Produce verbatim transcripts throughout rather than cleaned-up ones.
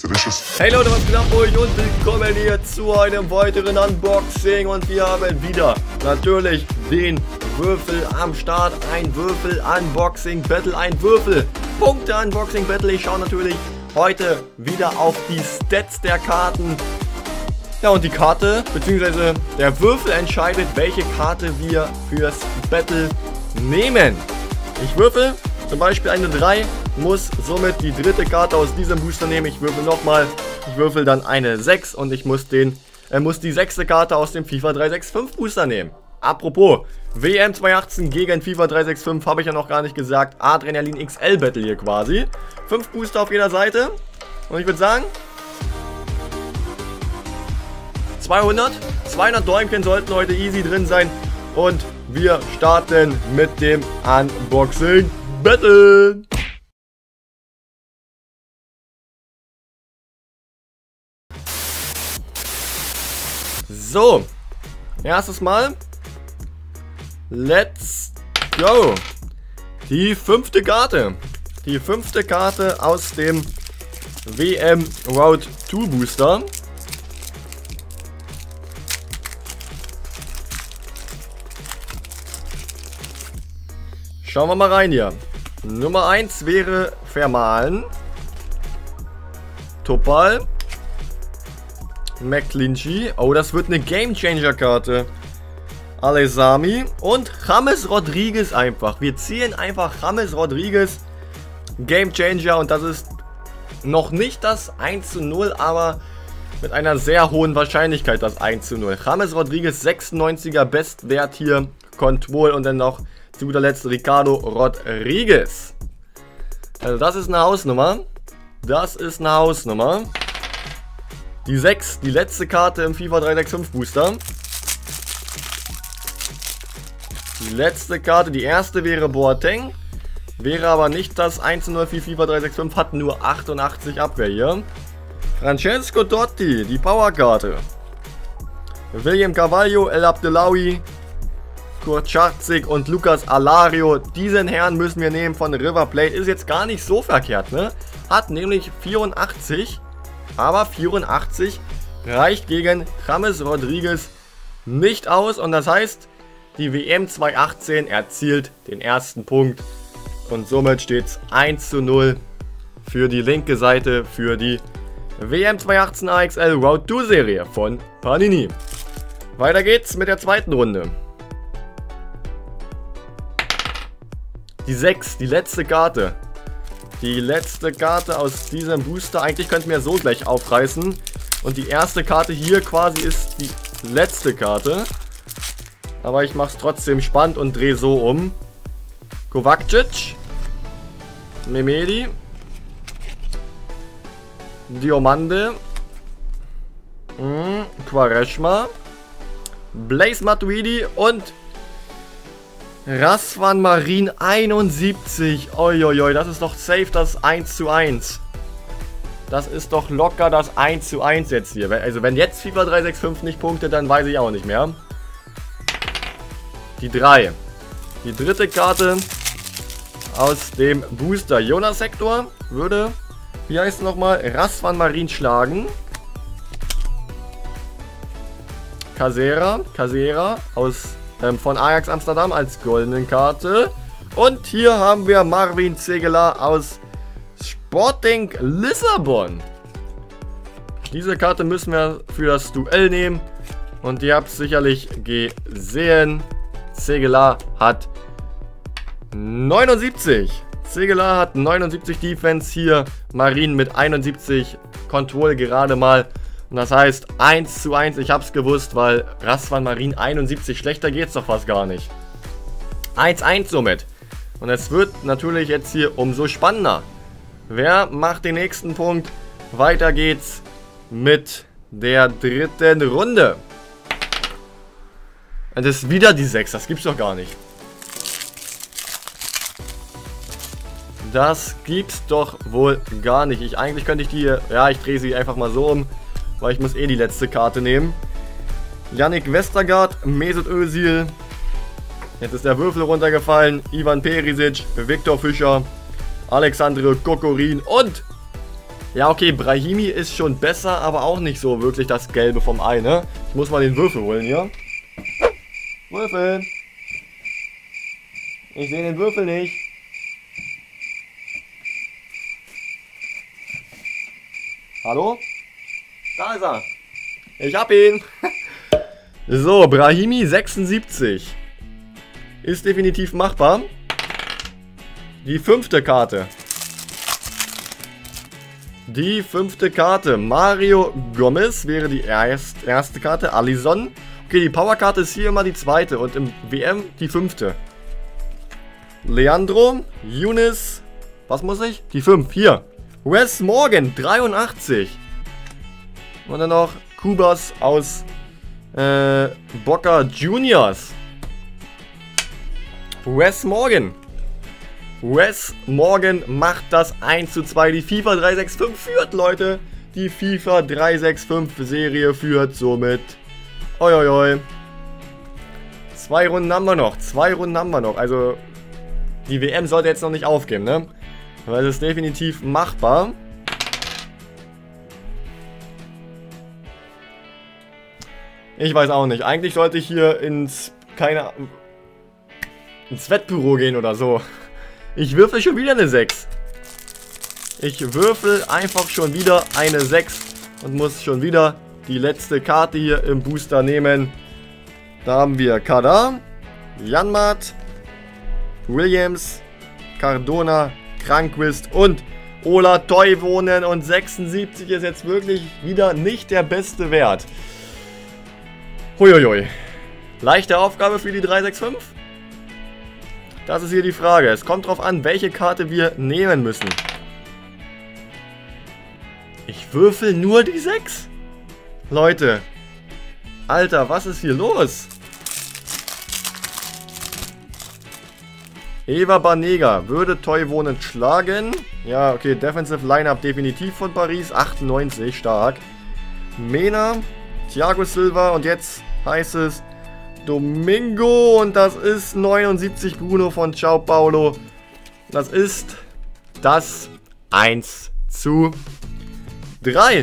Delicious. Hey Leute, was geht ab euch und willkommen hier zu einem weiteren Unboxing und wir haben wieder natürlich den Würfel am Start. Ein Würfel-Unboxing-Battle, ein Würfel-Punkte-Unboxing-Battle. Ich schaue natürlich heute wieder auf die Stats der Karten. Ja, und die Karte, beziehungsweise der Würfel entscheidet, welche Karte wir fürs Battle nehmen. Ich würfel zum Beispiel eine drei, muss somit die dritte Karte aus diesem Booster nehmen. Ich würfel nochmal, ich würfel dann eine sechs und ich muss, den, äh, muss die sechste Karte aus dem FIFA drei sechs fünf Booster nehmen. Apropos, W M zweitausendachtzehn gegen FIFA drei sechs fünf, habe ich ja noch gar nicht gesagt. Adrenalin X L Battle hier quasi. Fünf Booster auf jeder Seite. Und ich würde sagen, zweihundert, zweihundert Däumchen sollten heute easy drin sein. Und wir starten mit dem Unboxing Battle. So, erstes Mal. Let's go. Die fünfte Karte. Die fünfte Karte aus dem W M Road zwei Booster. Schauen wir mal rein hier. Nummer eins wäre Vermahlen. Topal. McClinchy. Oh, das wird eine Game Changer Karte. Alesami. Und James Rodriguez einfach. Wir ziehen einfach James Rodriguez. Game Changer. Und das ist noch nicht das eins zu null, aber mit einer sehr hohen Wahrscheinlichkeit das eins zu null. James Rodriguez, sechsundneunziger Bestwert hier. Control und dann noch zu guter Letzt Ricardo Rodriguez. Also das ist eine Hausnummer. Das ist eine Hausnummer. Die sechs, die letzte Karte im FIFA drei sechs fünf Booster. Die letzte Karte, die erste wäre Boateng. Wäre aber nicht das eins zu null für FIFA drei sechs fünf, hat nur achtundachtzig Abwehr hier. Francesco Totti, die Powerkarte. William Carvalho, El Abdelawi, Kurcharczyk und Lucas Alario. Diesen Herrn müssen wir nehmen von River Plate. Ist jetzt gar nicht so verkehrt, ne? Hat nämlich vierundachtzig. Aber vierundachtzig reicht gegen James Rodriguez nicht aus. Und das heißt, die W M zweitausendachtzehn erzielt den ersten Punkt. Und somit steht es eins zu null für die linke Seite für die W M zweitausendachtzehn A X L Road zwei Serie von Panini. Weiter geht's mit der zweiten Runde. Die sechs, die letzte Karte. Die letzte Karte aus diesem Booster. Eigentlich könnten wir so gleich aufreißen. Und die erste Karte hier quasi ist die letzte Karte. Aber ich mache es trotzdem spannend und drehe so um. Kovacic. Memedi. Diomande. Mm, Quaresma. Blaise Matuidi und Razvan Marin einundsiebzig. Uiuiui, das ist doch safe das eins zu eins. Das ist doch locker das eins zu eins jetzt hier. Also wenn jetzt FIFA drei sechs fünf nicht punktet, dann weiß ich auch nicht mehr. Die drei. Die dritte Karte aus dem Booster. Jonas Sektor würde, wie heißt es nochmal, Razvan Marin schlagen. Casera. Casera aus von Ajax Amsterdam als goldene Karte. Und hier haben wir Marvin Zegeler aus Sporting Lissabon. Diese Karte müssen wir für das Duell nehmen. Und ihr habt es sicherlich gesehen. Zegeler hat neunundsiebzig. Zegeler hat neunundsiebzig Defense. Hier Marin mit einundsiebzig Control gerade mal. Und das heißt eins zu eins, ich hab's gewusst, weil Razvan Marin einundsiebzig, schlechter geht's doch fast gar nicht. eins zu eins somit. Und es wird natürlich jetzt hier umso spannender. Wer macht den nächsten Punkt? Weiter geht's mit der dritten Runde. Und das ist wieder die sechs, das gibt's doch gar nicht. Das gibt's doch wohl gar nicht. Ich, eigentlich könnte ich die hier, ja, ich drehe sie einfach mal so um. Weil ich muss eh die letzte Karte nehmen. Yannick Westergaard, Mesut Özil. Jetzt ist der Würfel runtergefallen. Ivan Perisic, Viktor Fischer, Alexandre Kokorin und Ja, okay, Brahimi ist schon besser, aber auch nicht so wirklich das Gelbe vom Ei, ne? Ich muss mal den Würfel holen hier. Würfel! Ich sehe den Würfel nicht. Hallo? Da ist er. Ich hab ihn. So, Brahimi sechsundsiebzig. Ist definitiv machbar. Die fünfte Karte. Die fünfte Karte. Mario Gomez wäre die erst, erste Karte. Alisson. Okay, die Powerkarte ist hier immer die zweite. Und im W M die fünfte. Leandro. Younes. Was muss ich? Die fünf. Hier. Wes Morgan. dreiundachtzig. Und dann noch Kubas aus äh, Boca Juniors. Wes Morgan. Wes Morgan macht das eins zu zwei. Die FIFA drei sechs fünf führt, Leute. Die FIFA drei sechs fünf Serie führt somit. Oi, oi, oi. Zwei Runden haben wir noch. Zwei Runden haben wir noch. Also, die W M sollte jetzt noch nicht aufgeben, ne? Weil es ist definitiv machbar. Ich weiß auch nicht. Eigentlich sollte ich hier ins, keine ins Wettbüro gehen oder so. Ich würfel schon wieder eine sechs. Ich würfel einfach schon wieder eine sechs und muss schon wieder die letzte Karte hier im Booster nehmen. Da haben wir Kada, Janmaat, Williams, Cardona, Cranquist und Ola Toivonen. Und sechsundsiebzig ist jetzt wirklich wieder nicht der beste Wert. Huiuiui. Leichte Aufgabe für die drei sechs fünf? Das ist hier die Frage. Es kommt drauf an, welche Karte wir nehmen müssen. Ich würfel nur die sechs? Leute. Alter, was ist hier los? Eva Banega würde Toivonen schlagen. Ja, okay, Defensive Lineup definitiv von Paris. achtundneunzig, stark. Mena, Thiago Silva und jetzt heißt es Domingo und das ist neunundsiebzig Bruno von Sao Paulo. Das ist das eins zu drei.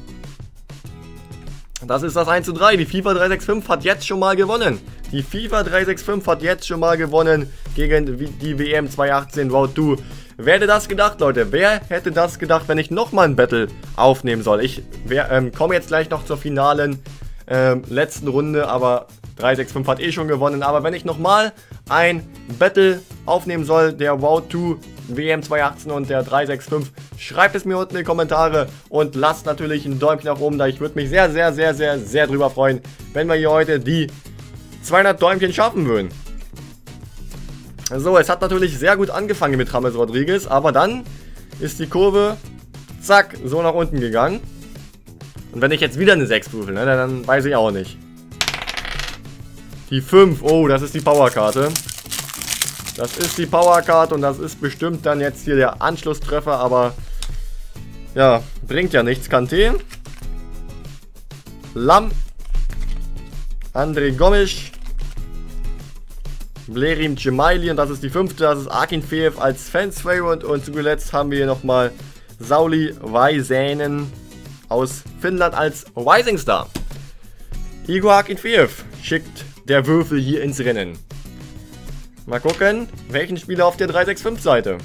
Das ist das eins zu drei. Die FIFA drei sechs fünf hat jetzt schon mal gewonnen. Die FIFA drei sechs fünf hat jetzt schon mal gewonnen gegen die W M zweitausendachtzehn Road zwei. Wer hätte das gedacht, Leute? Wer hätte das gedacht, wenn ich nochmal ein Battle aufnehmen soll? Ich ähm, komme jetzt gleich noch zur finalen ähm, letzten Runde, aber drei sechs fünf hat eh schon gewonnen. Aber wenn ich nochmal ein Battle aufnehmen soll, der Road zwei W M zweitausendachtzehn und der drei sechs fünf, schreibt es mir unten in die Kommentare und lasst natürlich ein Däumchen nach oben da. Ich würde mich sehr, sehr, sehr, sehr, sehr drüber freuen, wenn wir hier heute die zweihundert Däumchen schaffen würden. So, es hat natürlich sehr gut angefangen mit James Rodriguez, aber dann ist die Kurve, zack, so nach unten gegangen. Und wenn ich jetzt wieder eine sechs würfel, ne, dann weiß ich auch nicht. Die fünf, oh, das ist die Powerkarte. Das ist die Powerkarte und das ist bestimmt dann jetzt hier der Anschlusstreffer, aber ja, bringt ja nichts. Kanté, Lam, André Gomes, Blerim Cemaili und das ist die fünfte, das ist Akinfeev als Fans-Favorite und zuletzt haben wir hier nochmal Sauli Väisänen aus Finnland als Rising Star. Igor Akinfeev schickt der Würfel hier ins Rennen. Mal gucken, welchen Spieler auf der drei sechs fünf Seite.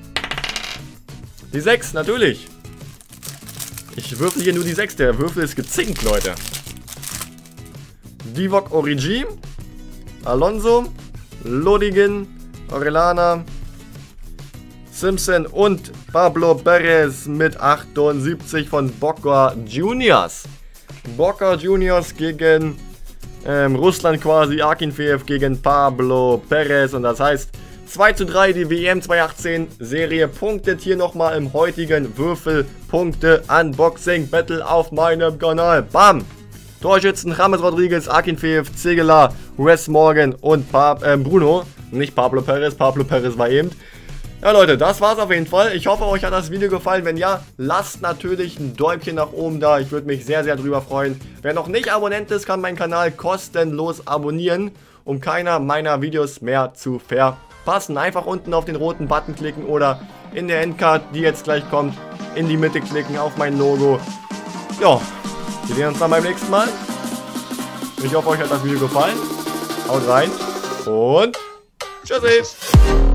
Die sechs, natürlich. Ich würfel hier nur die sechs, der Würfel ist gezinkt, Leute. Divock Origi, Alonso, Lodigen, Orellana, Simpson und Pablo Perez mit achtundsiebzig von Boca Juniors. Boca Juniors gegen ähm, Russland quasi, Akinfeev gegen Pablo Perez und das heißt zwei zu drei, die W M zweitausendachtzehn Serie punktet hier nochmal im heutigen Würfel-Punkte-Unboxing Battle auf meinem Kanal. Bam! Torschützen James Rodriguez, Akinfeev, Zegela, Wes Morgan und pa äh, Bruno. Nicht Pablo Perez, Pablo Perez war eben. Ja Leute, das war's auf jeden Fall. Ich hoffe, euch hat das Video gefallen. Wenn ja, lasst natürlich ein Däumchen nach oben da. Ich würde mich sehr, sehr drüber freuen. Wer noch nicht Abonnent ist, kann meinen Kanal kostenlos abonnieren, um keiner meiner Videos mehr zu verpassen. Einfach unten auf den roten Button klicken oder in der Endcard, die jetzt gleich kommt, in die Mitte klicken auf mein Logo. Ja, wir sehen uns dann beim nächsten Mal. Ich hoffe, euch hat das Video gefallen. Haut rein und tschüssi.